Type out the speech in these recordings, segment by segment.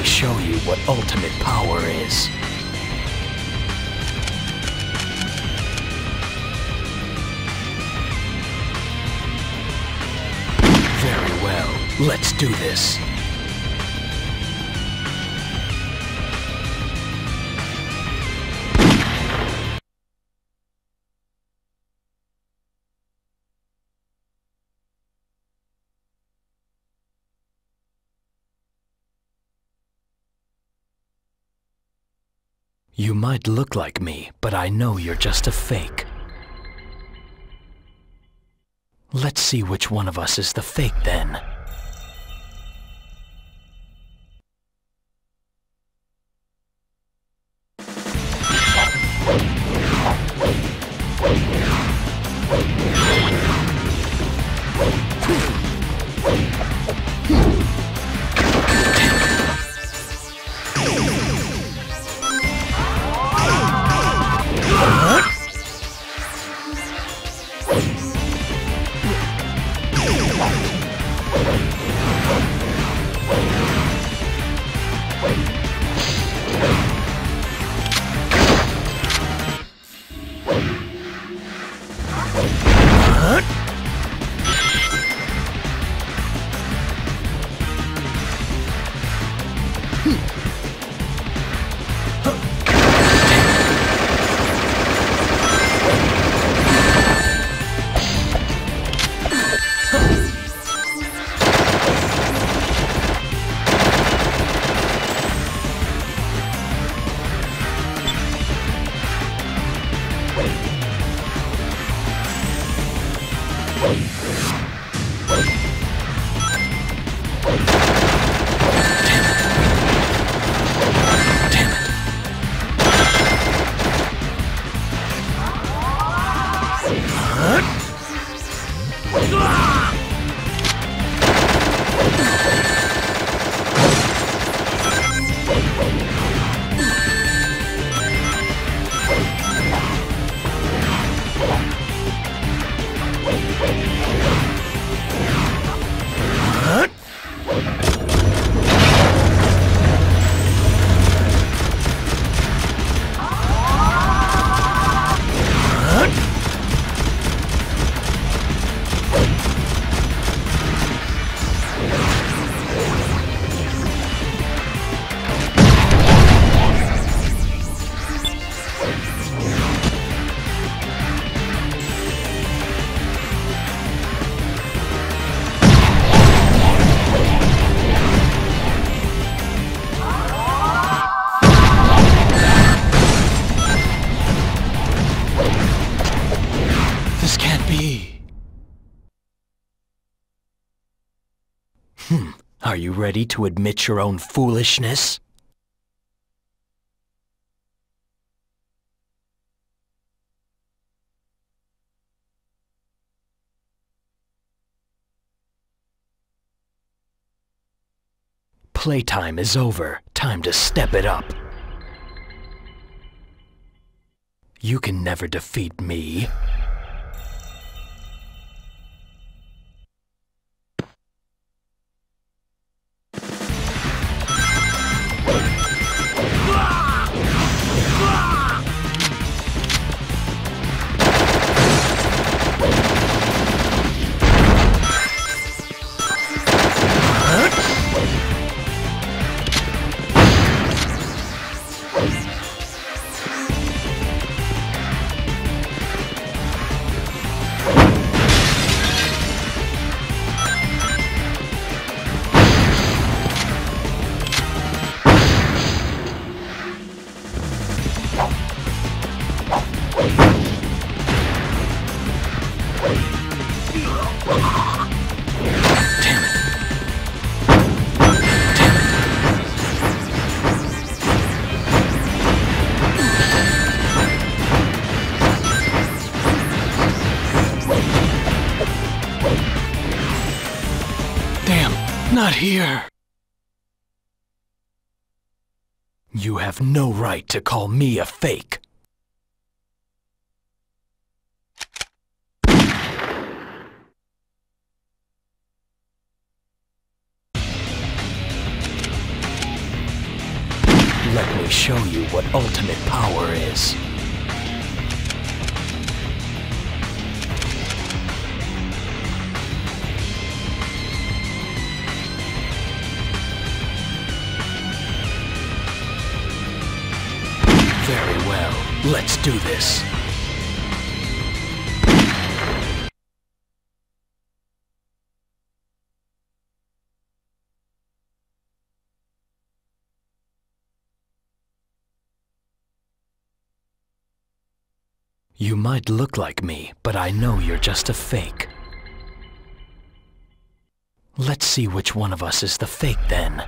me show you what ultimate power is. Very well, let's do this. You might look like me, but I know you're just a fake. Let's see which one of us is the fake then. Are you ready to admit your own foolishness? Playtime is over. Time to step it up. You can never defeat me. Not here. You have no right to call me a fake. Let me show you what ultimate power is. Very well, let's do this. You might look like me, but I know you're just a fake. Let's see which one of us is the fake then.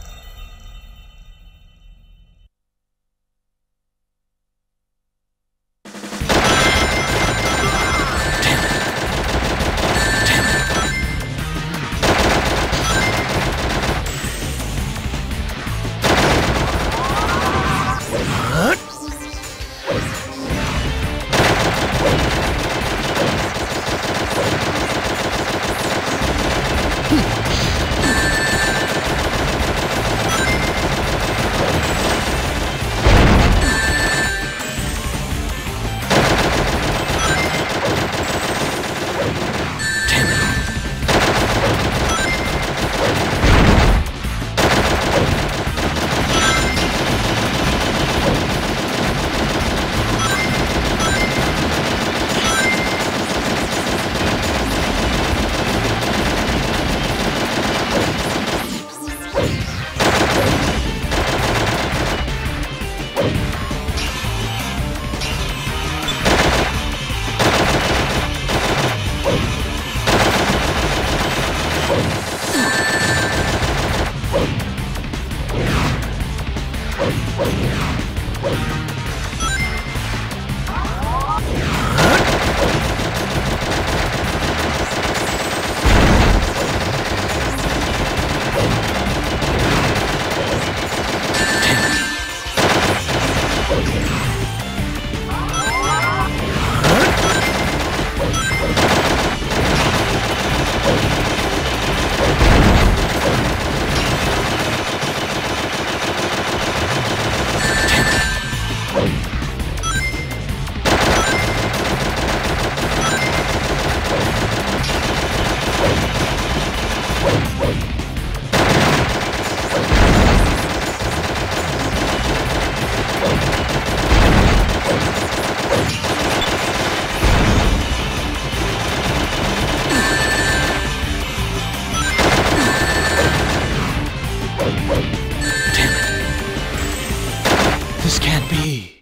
This can't be.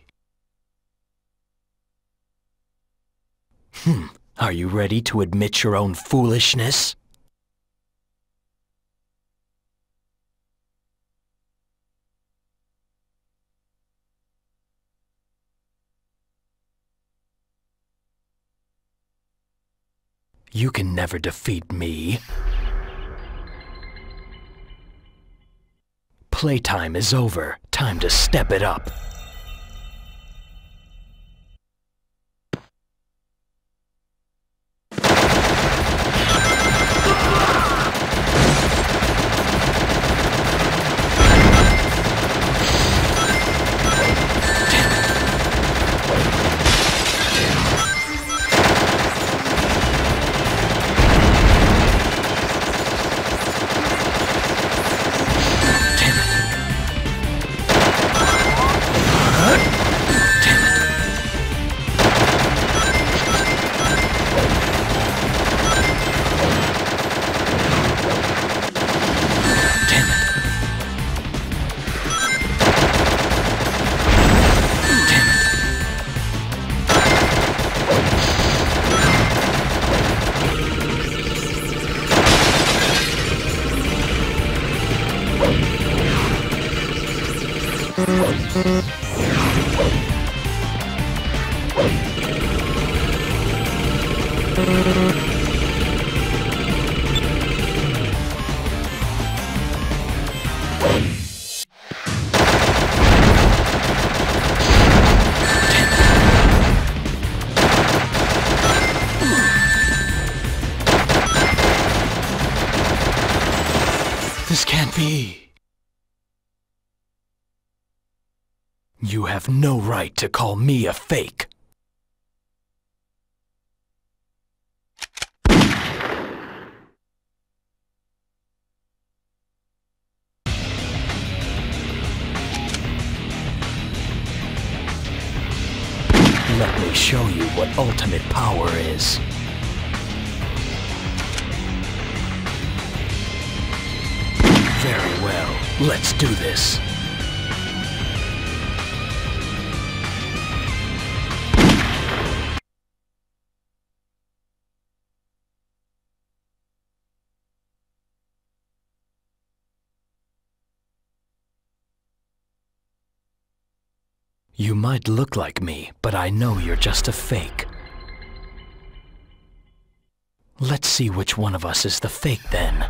Are you ready to admit your own foolishness? You can never defeat me. Playtime is over. Time to step it up. This can't be. You have no right to call me a fake. Let me show you what ultimate power is. Very well, let's do this. You might look like me, but I know you're just a fake. Let's see which one of us is the fake then.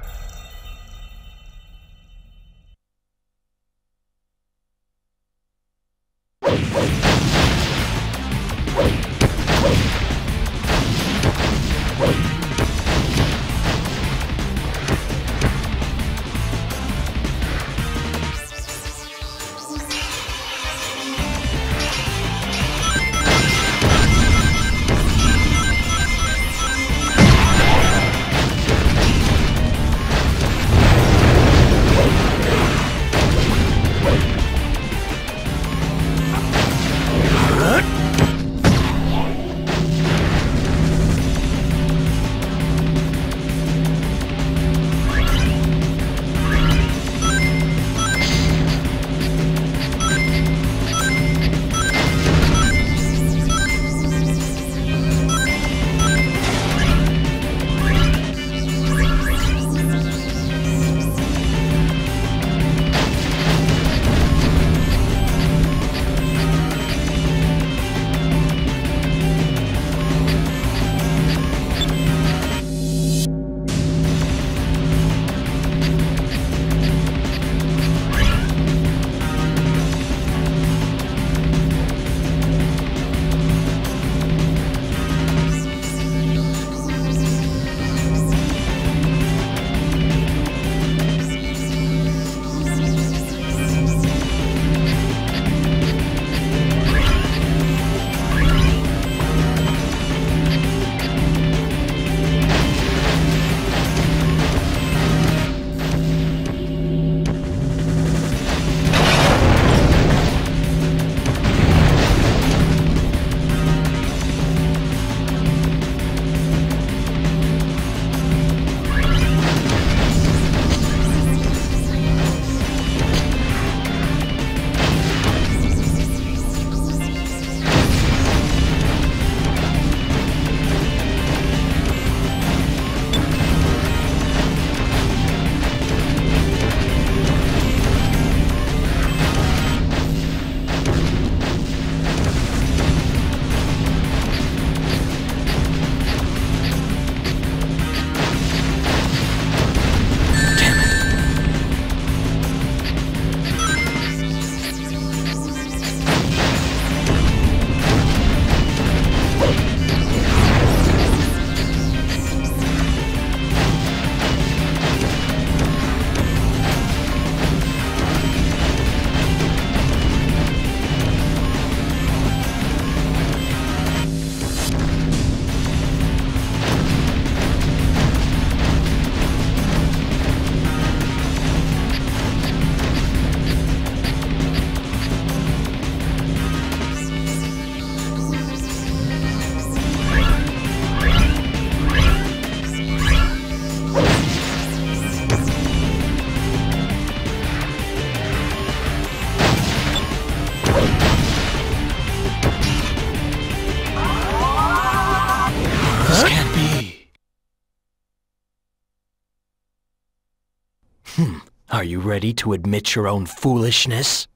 Are you ready to admit your own foolishness?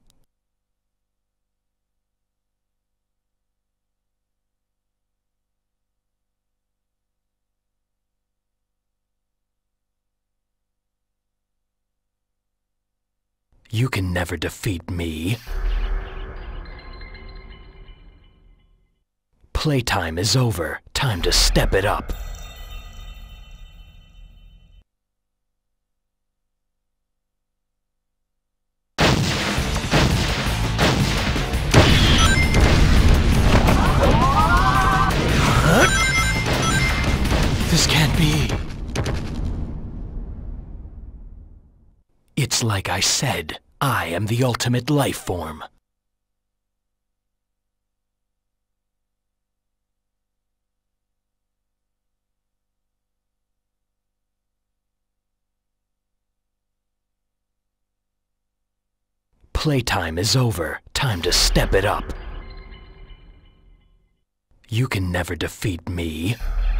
You can never defeat me. Playtime is over. Time to step it up. Just like I said, I am the ultimate life form. Playtime is over. Time to step it up. You can never defeat me.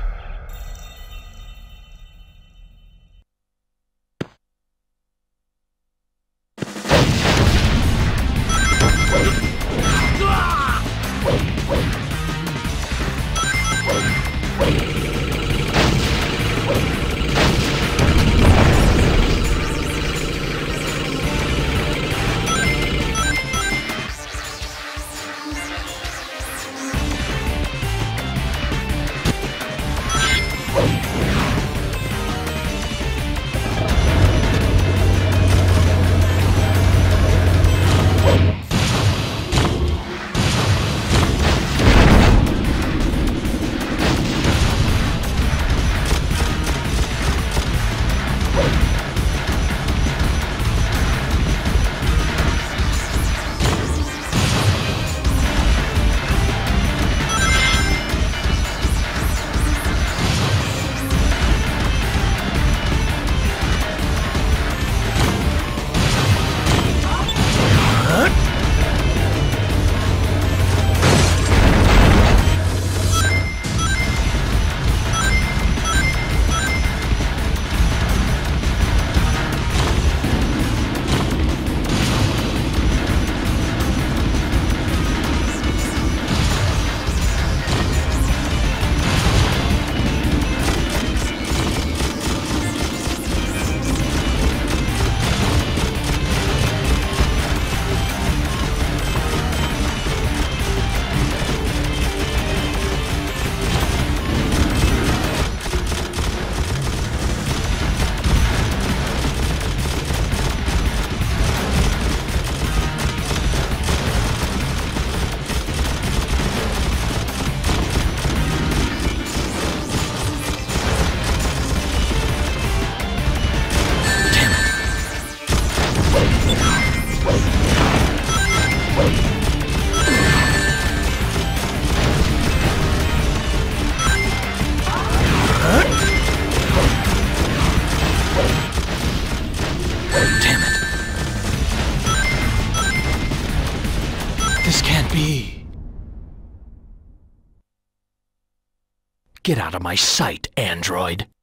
This can't be. Get out of my sight, android.